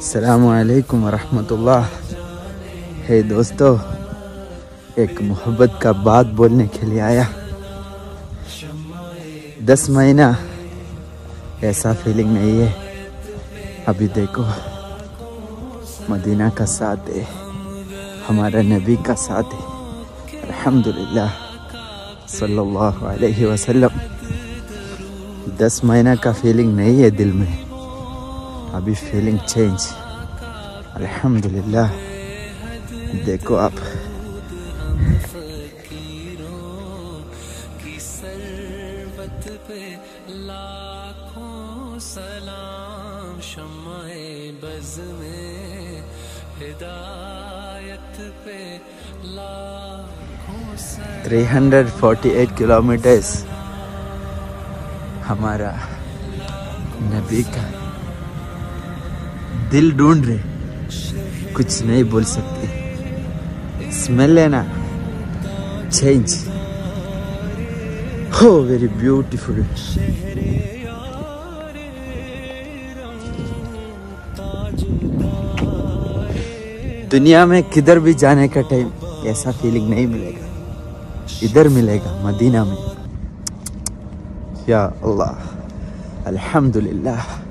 अस्सलामुअलैकुम वरहमतुल्लाह। हे दोस्तों, एक मोहब्बत का बात बोलने के लिए आया। 10 महीना ऐसा फीलिंग नहीं है। अभी देखो, मदीना का साथ है, हमारा नबी का साथ है, अल्हम्दुलिल्लाह सल्लल्लाहु अलैहि वसल्लम। 10 महीना का फीलिंग नहीं है दिल में, अभी फीलिंग चेंज, अल्हम्दुलिल्लाह। देखो आप, लाखों सलाम शम्माए बज़ में हिदायत पे लाखों 348 किलोमीटर्स हमारा नबी का दिल ढूंढ रहे, कुछ नहीं बोल सकते। स्मेल है ना, चेंज हो, वेरी ब्यूटीफुल। दुनिया में किधर भी जाने का टाइम ऐसा फीलिंग नहीं मिलेगा, इधर मिलेगा मदीना में। या अल्लाह, अल्हम्दुलिल्लाह।